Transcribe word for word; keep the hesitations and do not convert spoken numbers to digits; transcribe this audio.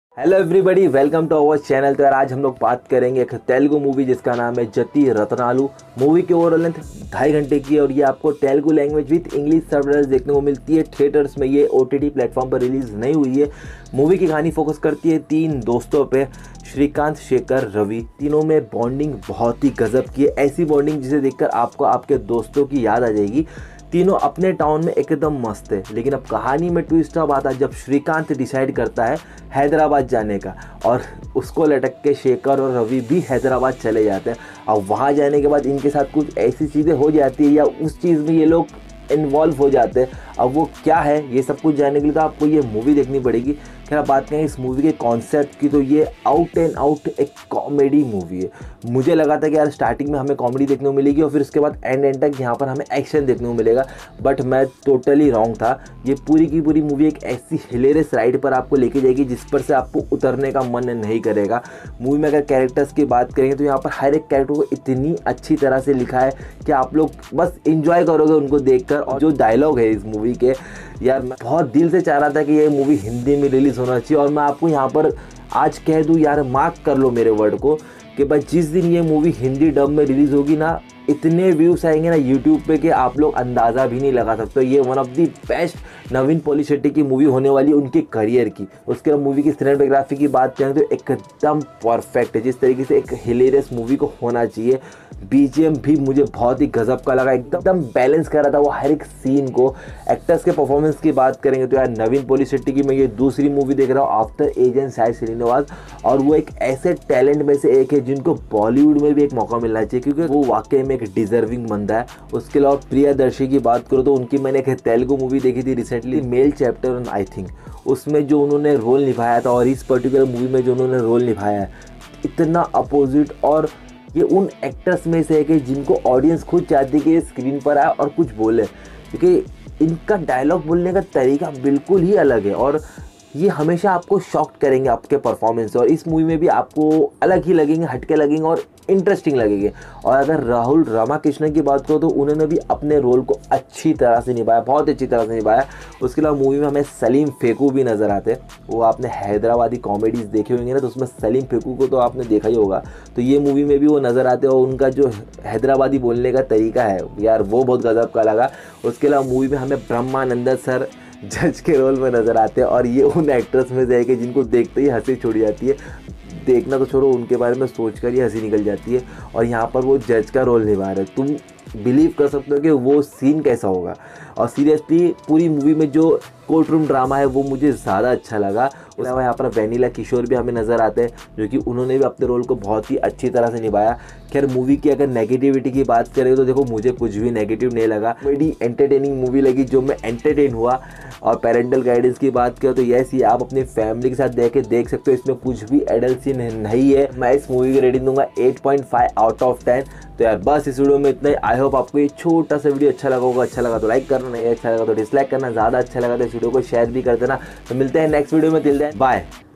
Hello everybody, welcome to our channel. तो यार आज हम लोग बात करेंगे एक तेलुगु मूवी जिसका नाम है जति रत्नालु। मूवी की ओवरऑल लेंथ ढाई घंटे की है और ये आपको Telugu language with English subtitles देखने को मिलती है। थिएटर्स में ये ओटीटी प्लेटफॉर्म पर रिलीज नहीं हुई है। मूवी की कहानी फोकस करती है तीन दोस्तों पे, श्रीकांत, शेखर, रवि। तीनों में बॉन्डिंग बहुत ही गजब की है, ऐसी बॉन्डिंग जिसे देखकर आपको आपके दोस्तों की याद आ जाएगी। तीनों अपने टाउन में एकदम मस्त है, लेकिन अब कहानी में ट्विस्ट अब आता है जब श्रीकांत डिसाइड करता है हैदराबाद जाने का और उसको लटक के शेखर और रवि भी हैदराबाद चले जाते हैं। अब वहाँ जाने के बाद इनके साथ कुछ ऐसी चीज़ें हो जाती है या उस चीज़ में ये लोग इन्वॉल्व हो जाते हैं। अब वो क्या है ये सब कुछ जानने के लिए तो आपको ये मूवी देखनी पड़ेगी। खैर आप बात करें इस मूवी के कॉन्सेप्ट की तो ये आउट एंड आउट एक कॉमेडी मूवी है। मुझे लगा था कि यार स्टार्टिंग में हमें कॉमेडी देखने को मिलेगी और फिर उसके बाद एंड एंड तक यहाँ पर हमें एक्शन देखने को मिलेगा, बट मैं टोटली रॉन्ग था। ये पूरी की पूरी मूवी एक ऐसी हिलेरियस राइड पर आपको लेके जाएगी जिस पर से आपको उतरने का मन नहीं करेगा। मूवी में अगर कैरेक्टर्स की बात करेंगे तो यहाँ पर हर एक कैरेक्टर को इतनी अच्छी तरह से लिखा है कि आप लोग बस इंजॉय करोगे उनको देखकर। और जो डायलॉग है इस मूवी के, यार मैं बहुत दिल से चाह रहा था कि ये मूवी हिंदी में रिलीज़ होना चाहिए। और मैं आपको यहाँ पर आज कह दूँ, यार मार्क कर लो मेरे वर्ड को कि भाई जिस दिन ये मूवी हिंदी डब में रिलीज़ होगी ना, इतने व्यूज़ आएंगे ना यूट्यूब पे कि आप लोग अंदाज़ा भी नहीं लगा सकते। ये one of the best Naveen Polishetty की मूवी होने वाली है उनके करियर की। उसके बाद मूवी की सिनेमेटोग्राफी की बात करें तो एकदम परफेक्ट है, जिस तरीके से एक हिलेरियस मूवी को होना चाहिए। बीजीएम भी मुझे बहुत ही गजब का लगा, एकदम बैलेंस कर रहा था वो हर एक सीन को। एक्टर्स के परफॉर्मेंस की बात करेंगे तो यार नवीन पॉलीशेट्टी की मैं ये दूसरी मूवी देख रहा हूँ आफ्टर एजेंट साई श्रीनिवास, और वो एक ऐसे टैलेंट में से एक है जिनको बॉलीवुड में भी एक मौका मिलना चाहिए क्योंकि वो वाकई में एक डिजर्विंग बंदा है। उसके अलावा प्रियदर्शी की बात करो तो उनकी मैंने एक तेलुगु मूवी देखी थी recently, male chapter on I think, उसमें जो उन्होंने रोल निभाया था और इस पर्टिकुलर मूवी में जो उन्होंने रोल निभाया है इतना अपोजिट। और ये उन एक्टर्स में से एक है जिनको ऑडियंस खुद चाहती है कि ये स्क्रीन पर आए और कुछ बोले, क्योंकि इनका डायलॉग बोलने का तरीका बिल्कुल ही अलग है और ये हमेशा आपको शॉक्ड करेंगे आपके परफॉर्मेंस से। और इस मूवी में भी आपको अलग ही लगेंगे, हटके लगेंगे और इंटरेस्टिंग लगेंगे। और अगर राहुल रामाकृष्णन की बात करो तो उन्होंने भी अपने रोल को अच्छी तरह से निभाया, बहुत अच्छी तरह से निभाया। उसके अलावा मूवी में हमें सलीम फेकू भी नज़र आते हैं। वो आपने हैदराबादी कॉमेडीज़ देखे होंगे ना, तो उसमें सलीम फेकू को तो आपने देखा ही होगा, तो ये मूवी में भी वो नज़र आते हैं और उनका जो हैदराबादी बोलने का तरीका है यार वो बहुत गजब का लगा। उसके अलावा मूवी में हमें ब्रह्मानंद सर जज के रोल में नज़र आते हैं और ये उन एक्टर्स में से है कि जिनको देखते ही हंसी छूट जाती है। देखना तो छोड़ो, उनके बारे में सोचकर ही हंसी निकल जाती है। और यहाँ पर वो जज का रोल निभा रहे, तुम बिलीव कर सकते हो कि वो सीन कैसा होगा। और सीरियसली पूरी मूवी में जो कोर्ट रूम ड्रामा है वो मुझे ज़्यादा अच्छा लगा। उसके अलावा यहाँ पर वेनिला किशोर भी हमें नज़र आते हैं जो कि उन्होंने भी अपने रोल को बहुत ही अच्छी तरह से निभाया। खैर मूवी की अगर नेगेटिविटी की बात करें तो देखो मुझे कुछ भी नेगेटिव नहीं लगा, बड़ी एंटरटेनिंग मूवी लगी जो मैं एंटरटेन हुआ। और पेरेंटल गाइडेंस की बात करें तो यस, ये आप अपनी फैमिली के साथ देख के देख सकते हो, इसमें कुछ भी एडल्ट सीन नहीं है। मैं इस मूवी की रेटिंग दूंगा eight point five out of ten. तो यार बस इस वीडियो में इतना ही। आई होप आपको ये छोटा सा वीडियो अच्छा लगा होगा। अच्छा लगा तो लाइक करना, नहीं अच्छा लगा तो डिसलाइक करना, ज़्यादा अच्छा लगा तो इस वीडियो को शेयर भी कर देना। तो मिलते हैं नेक्स्ट वीडियो में, टिल देन बाय।